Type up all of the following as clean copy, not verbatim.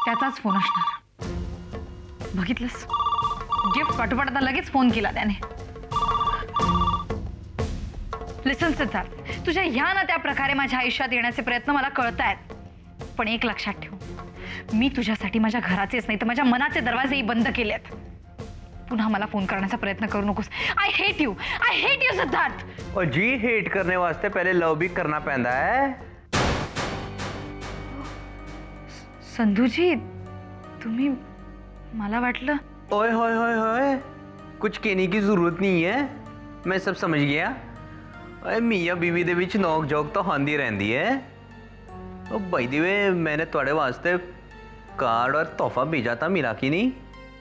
त्याचाच फोन असणार. बघितलंस, गिफ्ट पाठोपाठ लगेच फोन केला त्याने. लिसन सिद्धार्थ, तुझ्या ह्या ना त्या प्रकारे माझ्या आयुष्यात येण्याचे प्रयत्न मला कळतायत, पण एक लक्षात ठेव, मी तुझ्यासाठी माझ्या घराचेच नाही तर माझ्या मनाचे दरवाजेही बंद केलेत. पुन्हा मला फोन करण्याचा प्रयत्न करू नकोस. I hate you Siddharth. और जी हेट करने वास्ते पहले लव भी करना पैंदा है. संधूजी, तुम्ही, मला वाटलं. ओए होए होए होए, कुछ कहने की जरूरत नहीं है, मैं सब समझ गया. मियाँ बीवी दे विच नोक जोक तो होंदी रहंदी है. बाय द वे, मैंने थोड़े वास्ते कार्ड और तोहफा भेजा था, मिला की नहीं?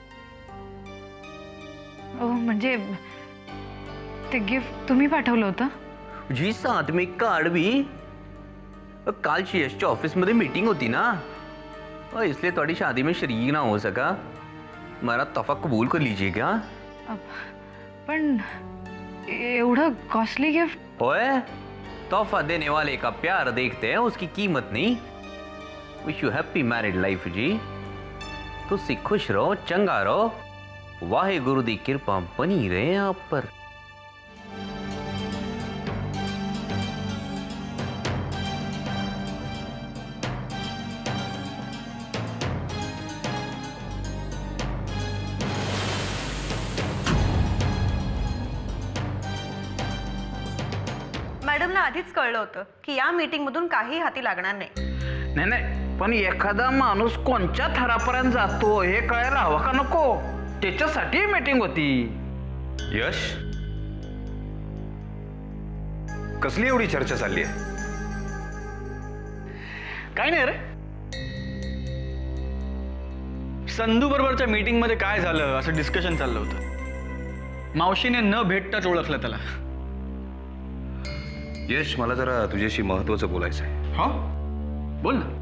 म्हणजे ते गिफ्ट तुम्ही पाठवलं होतं? जी, साथ में कार्ड भी. काल यशच्या ऑफिस मध्ये मीटिंग होती ना, और इसलिए थोड़ी शादी में शरीक ना हो सका. मेरा तोहफा कबूल कर लीजिएगा. पण एवढं कॉस्टली गिफ्ट? ओए, तोहफा देने वाले का प्यार देखते हैं, उसकी कीमत नहीं. Wish you happy married life ji. तुसी खुश रहो, चंगा रहो, वाहे गुरु दी कृपा बनी रहे आप पर. मॅडमला आधीच कळलं होतं की या मीटिंग मधून काही हाती लागणार नाही. नाही नाही, पण एखादा माणूस कोणत्या थरापर्यंत जातो हे कळायला हवं का नको? त्याच्यासाठी मीटिंग होती. यश, कसली एवढी चर्चा चालली आहे? काय नाही रे, संधू बरोबरच्या मीटिंग मध्ये काय झालं असं डिस्कशन चाललं होतं. मावशीने न भेटताच ओळखलं त्याला. यश, मला जरा तुझ्याशी महत्वाचं बोलायचं आहे. हा, बोल ना.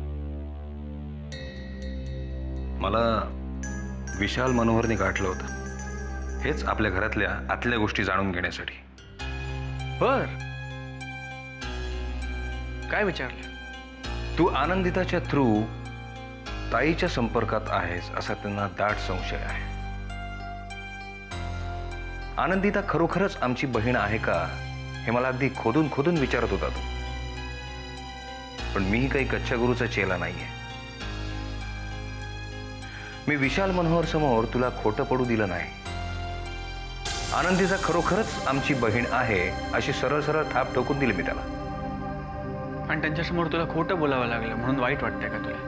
मला विशाल मनोहरने गाठलं होतं, हेच आपल्या घरातल्या आतल्या गोष्टी जाणून घेण्यासाठी. बर, काय विचारलं? तू आनंदिताच्या थ्रू ताईच्या संपर्कात आहेस असा त्यांना दाट संशय आहे. आनंदिता खरोखरच आमची बहीण आहे का हे मला अगदी खोदून खोदून विचारत होता तू. पण मीही काही कच्च्या गुरूचा चेला नाहीये. मी विशाल मनोहर समोर तुला खोटं पडू दिलं नाही. आनंदीचा खरोखरच आमची बहीण आहे अशी सरळ सरळ थाप ठोकून दिली मी त्याला. आणि त्यांच्यासमोर तुला खोटं बोलावं लागलं म्हणून वाईट वाटतंय का तुला?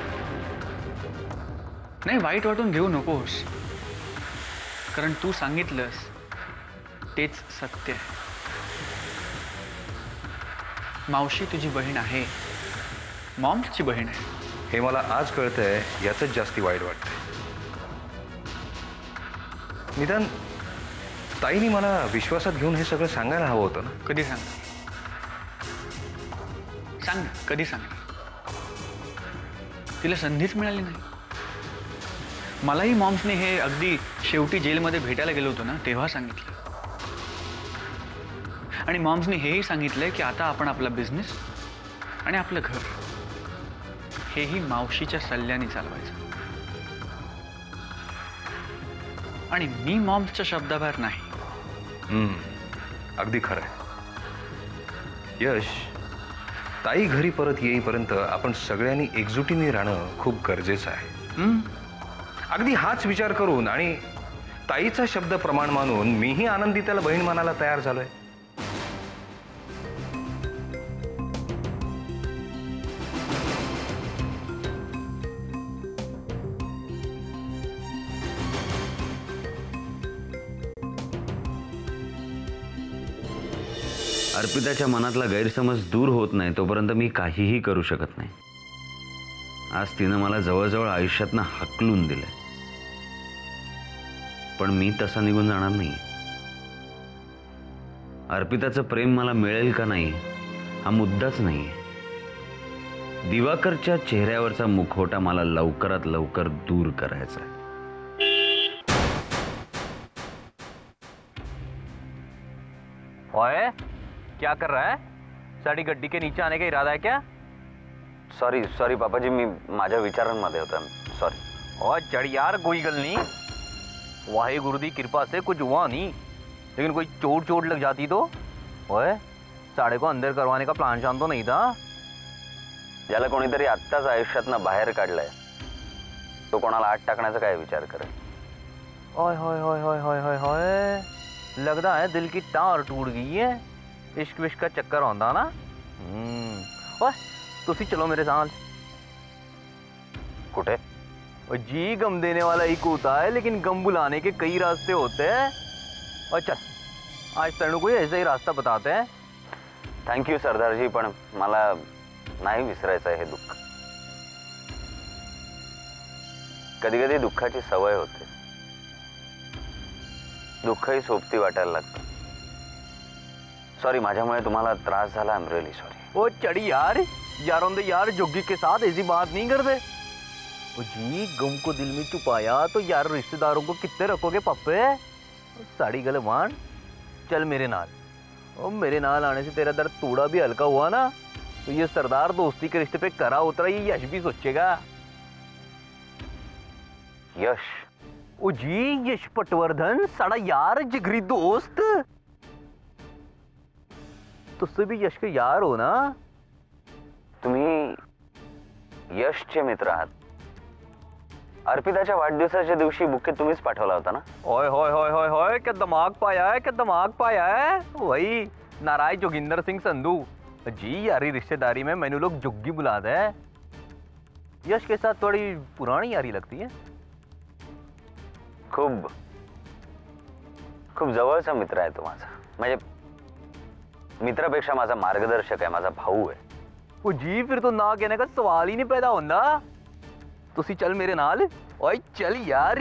नाही, वाईट वाटून घेऊ नकोस, कारण तू सांगितलंस तेच सत्य आहे. मावशी तुझी बहीण आहे, मॉम्सची बहीण आहे. हे मला आज कळतंय, याचंच जास्ती वाईट वाटतंय. निदान ताईनी मला विश्वासात घेऊन हे सगळं सांगायला हवं होतं ना. कधी सांग ना, कधी सांग. तिला संधीच मिळाली नाही. मलाही मॉम्सने हे अगदी शेवटी जेलमध्ये भेटायला गेलो होतो ना तेव्हा सांगितलं. आणि मॉम्सने हेही सांगितलंय की आता आपण आपला बिझनेस आणि आपलं घर हेही मावशीच्या सल्ल्याने चालवायचं. आणि मी मॉम्सच्या शब्दाबाहेर नाही. अगदी खरंय. यश, ताई घरी परत येईपर्यंत आपण सगळ्यांनी एकजुटीने राहणं खूप गरजेचं आहे. अगदी हाच विचार करून आणि ताईचा शब्द प्रमाण मानून मीही आनंदिताला बहीण मानायला तयार झालोय. अर्पिताच्या मनातला गैरसमज दूर होत नाही तोपर्यंत मी काहीही करू शकत नाही. आज तिनं मला जवळजवळ आयुष्यातनं हाकलून दिलंय, पण मी तसा निघून जाणार नाही. अर्पिताचं प्रेम मला मिळेल का नाही हा मुद्दाच नाहीये. दिवाकरच्या चेहऱ्यावरचा मुखवटा मला लवकरात लवकर दूर करायचा आहे. ओए, क्या कर रहा है? साडी गड्डी के नीचे आने का इरादा है क्या? सॉरी पापाजी, मी माझ्या विचारांमध्ये होता. सॉरी। और चढ़ यार, कोई गल नहीं, वाहे गुरु दी कृपा से कुछ हुआ नहीं, लेकिन कोई चोट चोट लग जाती तो ओए साडे को अंदर करवाने का प्लान शान तो नहीं था। ज्याला कोणीतरी आत्ताच आयुष्यातनं बाहेर काढलंय तो कोणाला आत टाकण्याचा काय विचार करेल? ओए होए होए होए होए होए होए, लगता है दिल की तार टूट गई है। इश्क विश्क का चक्कर होता ना। ओए तुसी चलो मेरे साथ। कुठे? और जी गम देने वाला एक होता है, लेकिन गम बुलाने के कई रास्ते होते हैं। और चल आज तेनू कोई ऐसा ही रास्ता बताते हैं। थँक्यू सरदारजी, पण मला नाही विसरायचं आहे हे दुःख. कधी कधी दुःखाची सवय होते, दुःखही सोबती वाटायला लागतं. सॉरी, माझ्यामुळे तुम्हाला त्रास झाला. I am really sorry. ओ चढ़ी यार, यारों दे यार जोगी के साथ ऐसी बात नहीं करते। ओ जी गम को दिल में छुपाया तो यार रिश्तेदारों को कितने रखोगे पप्पे? साड़ी गले मान, चल मेरे नाल। ओ मेरे नाल आने से तेरा दर्द थोड़ा भी हल्का हुआ ना तो ये सरदार दोस्ती के रिश्ते पे करा उतरा ये यश भी सोचेगा। यश? ओ जी यश पटवर्धन, साड़ा यार जिगरी दोस्त। तुझसे भी यश के यार हो ना? तुम्ही यशचे मित्र आहात. अर्पिताच्या वाढदिवसाच्या दिवशी बुके तुम्हीच पाठवला होता ना? ओए होए होए होए होए, क्या दिमाग पाया है, क्या दिमाग पाया है। वही नारायण जोगिंदर सिंह संधू जी। यारी रिश्तेदारी में मैंने लोग जुग्गी बुलाते हैं। यश के साथ थोड़ी पुरानी यारी लगती है। खूप खूप जवळचा मित्र आहे तो माझा. म्हणजे मित्रापेक्षा माझा मार्गदर्शक आहे, माझा भाऊ आहे. वो जी फिर तो ना कहने का सवाल ही नहीं पैदा होता। तुसी चल मेरे नाल। ओए चल यार।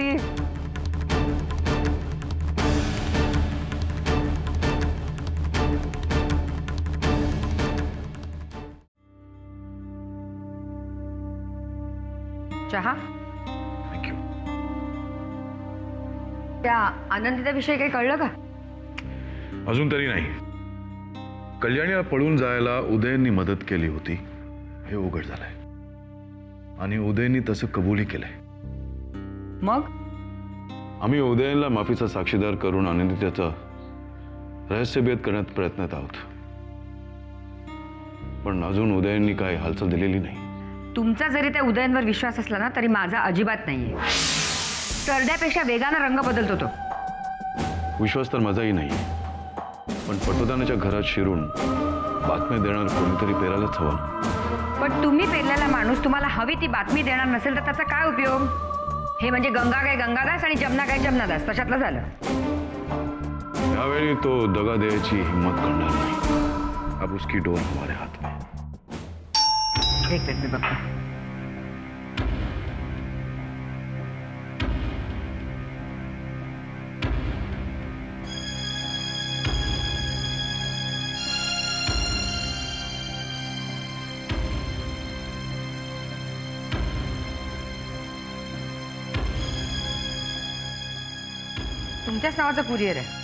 चहा? थँक्यू. त्या आनंदीच्या विषयी काही कळलं का? अजून तरी नाही. कल्याणीला पळून जायला उदयननी मदत केली होती हे उघड झालंय आणि उदयननी तसं कबूलही केलंय. मग आम्ही उदयनला माफीचा साक्षीदार करून आनंदीचा रहस्यभेद करण्यात प्रयत्नात आहोत, पण अजून उदयननी काय हालचाल दिलेली नाही. तुमचा जरी त्या उदयनवर विश्वास असला ना तरी माझा अजिबात नाहीये. सरड्यापेक्षा वेगानं रंग बदलतो तो. विश्वास तर माझाही नाही, पण पटवर्धनाच्या घरात शिरून बातम्या देणार कोणीतरी पेरायलाच हवं. पण तुम्ही पेरलेला माणूस तुम्हाला हवी ती बातमी देणार नसेल तर त्याचा काय उपयोग? हे म्हणजे गंगा काय गंगादास आणि जमना काय जमनादास तशातलं झालं. यावेळी तो दगा द्यायची हिम्मत करणार नाही. अब उसकी डोर हमारे हाथ में. एक मिनिट मी बघतो. तुमच्याच नावाचा कुरिअर आहे.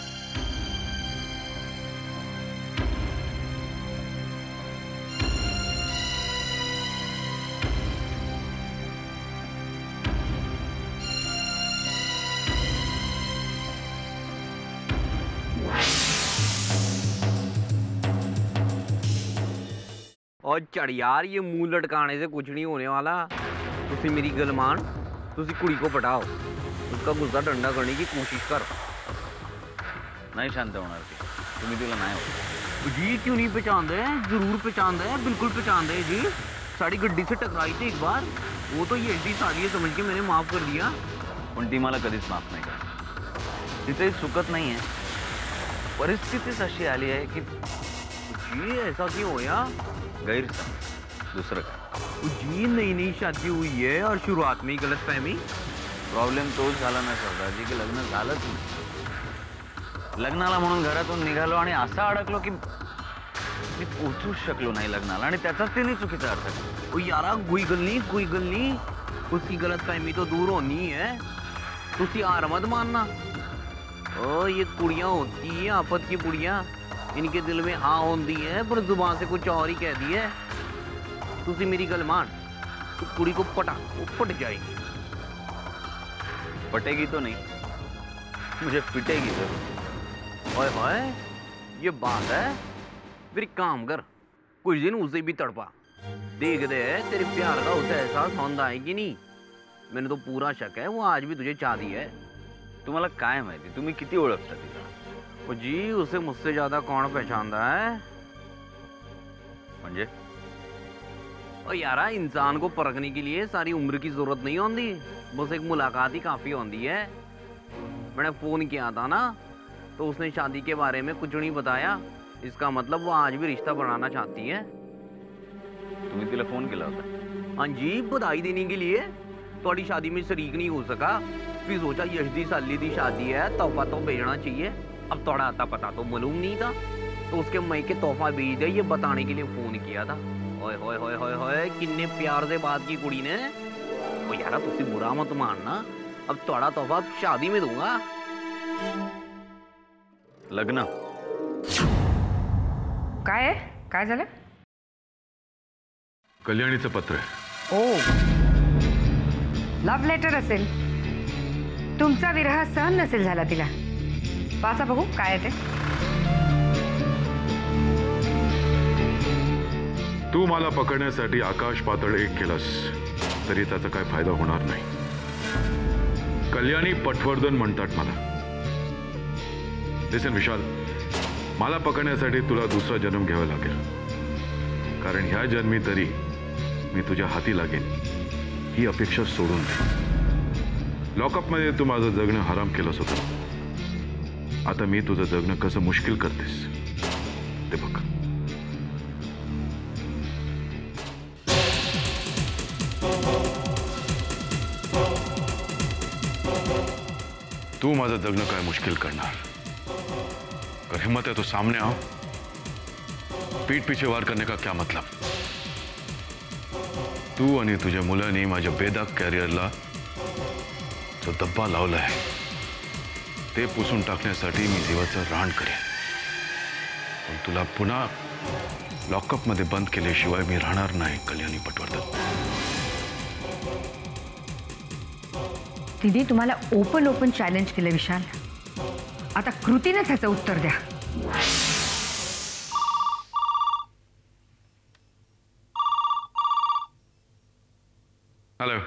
और चढ़ यार, ये मुंह लटकाने से कुछ नहीं होने वाला। तुसी मेरी गल मान, तुसी कुड़ी को पटाओ, उसका गुस्सा ठंडा करने की कोशिश कर. नाही शांत होणार ती. तुम्ही तिला नाही होत. जी क्यों नहीं पहचानते? जरूर पहचानते हैं, बिल्कुल पहचानते हैं जी. साड़ी गड्डी से टकराई थी एक बार, वो तो ये एंटी साड़ी है समझ के मैंने माफ कर दिया. पण ती मला कधीच माफ नाही करत. तिथे चुकत नाहीये, परिस्थितीच अशी आली आहे की जी ऐसा क्यों हो या? गैरसमज, दुसरं काय. जी नई नई शादी हुई है और शुरुआत में ही गलत फहमी. प्रॉब्लेम तोच झाला ना सरदारजी की लग्न झालंच नाही. लग्नाला म्हणून घरातून निघालो आणि असा अडकलो की मी पोचूच शकलो नाही लग्नाला, आणि त्याचाच तिने चुकीचा अर्थ केला. ओ यारा कोई गल नहीं, उसकी गलत फहमी तो दूर होनी है. तुसी हार मत मानना. ओ ये कुड़ियां होती है आफत की पुड़ियां, इनके दिल में हाँ होती है पर जुबान से कुछ और ही कह दी है. तुसी मेरी गल मान, तो कुड़ी को पटा वो पट जाएगी। पटेगी तो नहीं, मुझे पिटेगी जरूर। ओए होए, ये बात है। फिर एक काम कर, कुछ दिन उसे भी तड़पा, देख दे तेरे प्यार का उसे एहसास होंदा है कि नहीं। मैंने तो पूरा शक है वो आज भी तुझे चाहती है। तुम्हाला काय माहिती, तुम्ही किती ओळखता तिला? ओ जी, उसे मुझसे ज्यादा कौन पहचानता है? म्हणजे ओ यारा, इंसान को परखने के लिए सारी उम्र की जरूरत नहीं होती, बस एक मुलाकात ही काफी होती है। मैंने फोन किया था ना, तो उसने शादी के बारे में कुछ नहीं बताया। इसका मतलब वो आज भी रिश्ता बनाना चाहती है। तुम्ही तिला फोन केला होता? हाँ जी, बधाई देने के लिए। थोड़ी शादी में शरीक नहीं हो सका, फिर सोचा यश दी साली दी शादी है, तोहफा तो भेजना चाहिए। अब थोड़ा आता पता तो मालूम नहीं था, तो उसके मई के तोहफा भेज दे ये बताने के लिए फोन किया था। ओए होए होए होए होए, किन्ने प्यार से बात की कुड़ी ने। ओ यारा, तुसी बुरा मत मानना, अब थोड़ा तोहफा शादी में दूंगा। लग्न काय आहे? काय झालं? कल्याणीचं पत्र आहे। ओ, लव्ह लेटर असेल। तुमचा विरह सहन नसेल झाला तिला। वाचा बघू काय आहे ते। तू मला पकडण्यासाठी आकाश पातळ एक केलास तरी त्याचा काय फायदा होणार नाही। कल्याणी पटवर्धन म्हणतात मला। लिसन विशाल, मला पकडण्यासाठी तुला दुसरा जन्म घ्यावा लागेल, कारण ह्या जन्मी तरी मी तुझ्या हाती लागेन ही अपेक्षा सोडून दे। लॉकअपमध्ये तू माझं जगणं हराम केलंस होतं, आता मी तुझं जगणं कसं मुश्किल करतेस ते बघ। तू माझं जगणं काय मुश्किल करणार? अगर हिम्मत है तो सामने आओ। पीठ पीछे वार करने का क्या मतलब? तू आणि तुझ्या मुलांनी माझ्या बेदाग कॅरियरला जो धब्बा लावलाय ते पुसून टाकण्यासाठी मी जीवाचं रान करेन, पण तुला पुन्हा लॉकअपमध्ये बंद केल्याशिवाय मी राहणार नाही कल्याणी पटवर्धन। तिने तुम्हाला ओपन चॅलेंज केलं विशाल, आता कृतीने त्याचं उत्तर द्या। हॅलो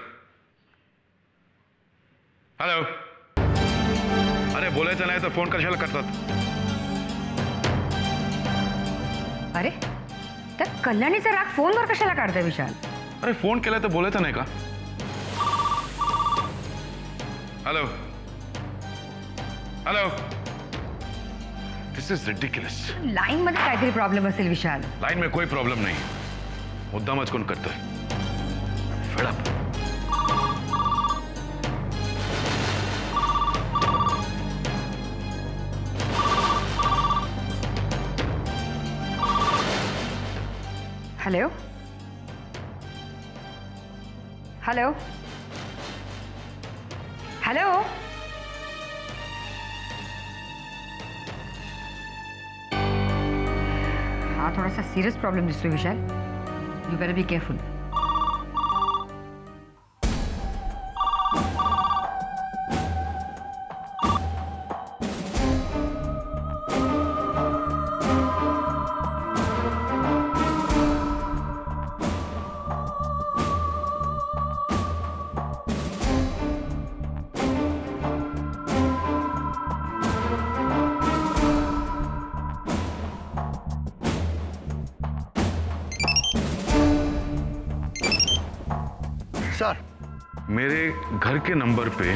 हॅलो, अरे बोलायचं नाही तर फोन कशाला करतात? अरे, तर कल्याणीचा राग फोनवर कशाला काढतोय विशाल? अरे फोन केला तर बोलायचं नाही का? Hello hello, this is ridiculous. Line मध्ये काहीतरी प्रॉब्लेम असेल विशाल। लाइन में कोई प्रॉब्लम नहीं, मुद्दामच कोण करतोय? Fed up. Hello hello hello, हाँ थोड़ा सा सीरियस प्रॉब्लम दिसतोय Vishal, you better be careful. Sir, मेरे घर के नंबर पे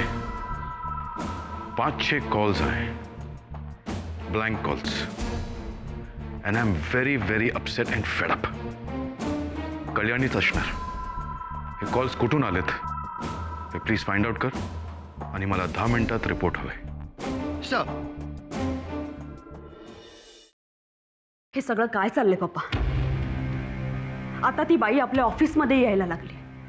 5-6 कॉल्स आए, blank calls, and I am very very upset and fed up. कल्याणीच असणार। हे कॉल्स कुठून आलेत ते प्लीज फाइंड आउट कर आणि मला 10 मिनिटात रिपोर्ट हवे। सर, हे सगळं काय चाललंय पप्पा? आता ती बाई आपल्या ऑफिसमध्ये यायला लागली।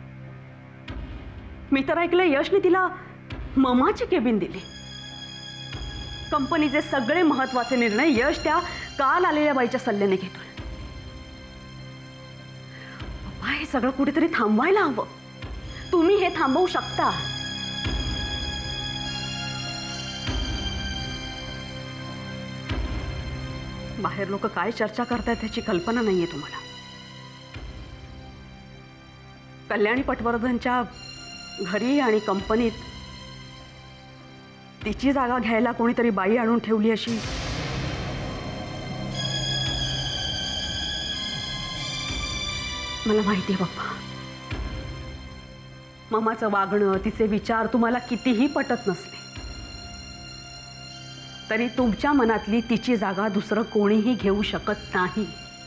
मी तर ऐकलंय यशने तिला ममाची केबिन दिली। कंपनीचे सगळे महत्वाचे निर्णय यश त्या काल आलेल्या बाईच्या सल्ल्याने घेतोय। पप्पा, हे हे सगळं कुठेतरी थांबवायला हवं. तुम्ही हे थांबवू शकता. बाहेर लोक काय चर्चा करतायत ह्याची कल्पना नाहीये तुम्हाला. कल्याणी पटवर्धनच्या घरी आणि कंपनीत तिची जागा घ्यायला कोणीतरी बाई आणून ठेवली अशी मला माहिती आहे पप्पा. मामाचं वागणं, तिचे विचार तुम्हाला कितीही पटत नसले तरी तुमच्या मनातली तिची जागा दुसरं कोणीही घेऊ शकत नाही.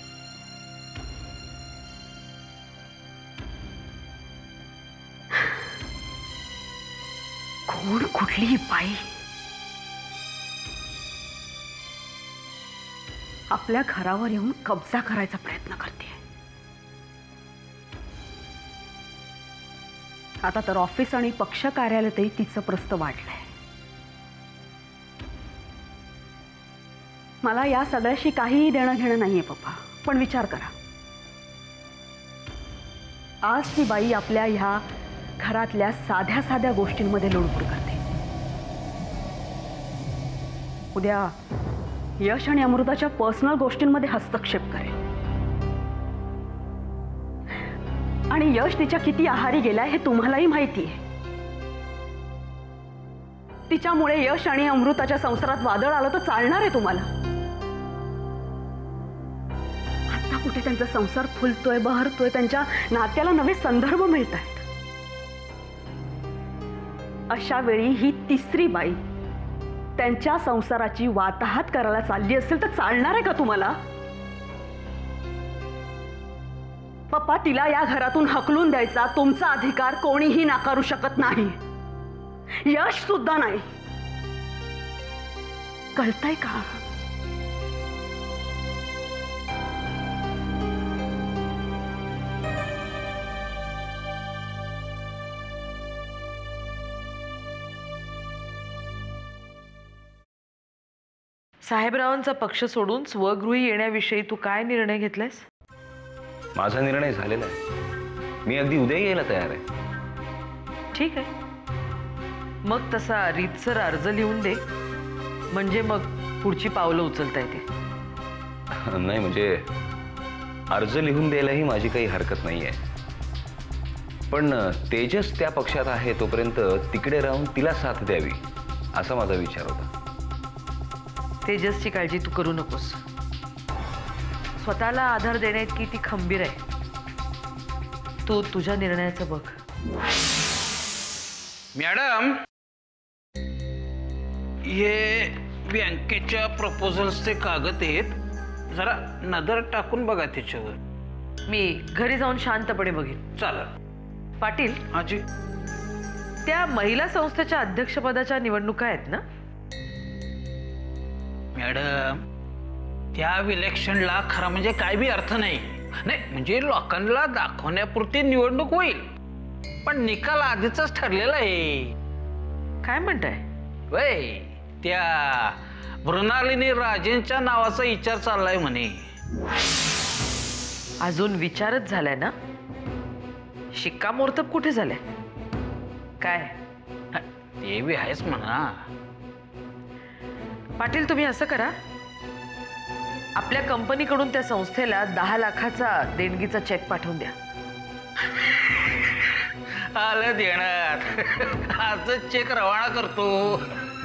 कोण कुठली बाई आपल्या घरावर येऊन कब्जा करायचा प्रयत्न करते. आता तर ऑफिस आणि पक्ष कार्यालयातही तिचं प्रस्त वाढलंय. मला या सगळ्याशी काहीही देणं घेणं नाहीये पप्पा, पण विचार करा. आज ती बाई आपल्या ह्या घरातल्या साध्या साध्या गोष्टींमध्ये लुडबुड करते. उद्या यश आणि अमृताच्या पर्सनल गोष्टींमध्ये हस्तक्षेप करेल. आणि यश तिच्या किती आहारी गेलाय हे तुम्हालाही माहिती आहे. तिच्यामुळे यश आणि अमृताच्या संसारात वादळ आलं तर चालणार आहे तुम्हाला? आता कुठे त्यांचा संसार फुलतोय, बहरतोय, त्यांच्या नात्याला नवे संदर्भ मिळत आहेत. अशा वेळी ही तिसरी बाई त्यांच्या संसाराची वाताहत करायला चालली असेल तर चालणार आहे का तुम्हाला? पप्पा, तिला या घरातून हकलून द्यायचा तुमचा अधिकार कोणीही नाकारू शकत नाही. यश सुद्धा नाही. कळतंय का? साहेबरावांचा पक्ष सोडून स्वगृही येण्याविषयी तू काय निर्णय घेतलायस? माझा निर्णय झालेला आहे. मी अगदी उद्या यायला तयार आहे. ठीक आहे, मग तसा रीतसर अर्ज लिहून दे, म्हणजे मग पुढची पावलं उचलता येते. नाही म्हणजे अर्ज लिहून द्यायलाही माझी काही हरकत नाही आहे, पण तेजस त्या पक्षात आहे तोपर्यंत तिकडे राहून तिला साथ द्यावी असा माझा विचार होता. तेजसची काळजी तू करू नकोस. स्वतःला आधार देण्याइतकी ती खंबीर आहे. तू तुझ्या निर्णयाचं बघ. मॅडम, हे बँकेच्या प्रपोजल्सचे कागद आहेत, जरा नजर टाकून बघा त्याच्यावर. मी घरी जाऊन शांतपणे बघेन. चालेल. पाटील, हाजी. त्या महिला संस्थेच्या अध्यक्षपदाच्या निवडणुका आहेत ना? मॅडम, त्या इलेक्शनला खरा म्हणजे काय बी अर्थ नाही. म्हणजे लोकांना दाखवण्यापुरती निवडणूक होईल, पण निकाल आधीच ठरलेला आहे. काय म्हणताय? वय, त्या मृणालिनी राजेंच्या नावाचा विचार चाललाय म्हणे. अजून विचारच झालाय ना? शिक्कामोर्तब कुठे झालाय? काय ते बी आहेच म्हणा. पाटील, तुम्ही असं करा, आपल्या कंपनीकडून त्या संस्थेला 10 लाखाचा देणगीचा चेक पाठवून द्या. आलं देणार. आजच चेक रवाना करतो.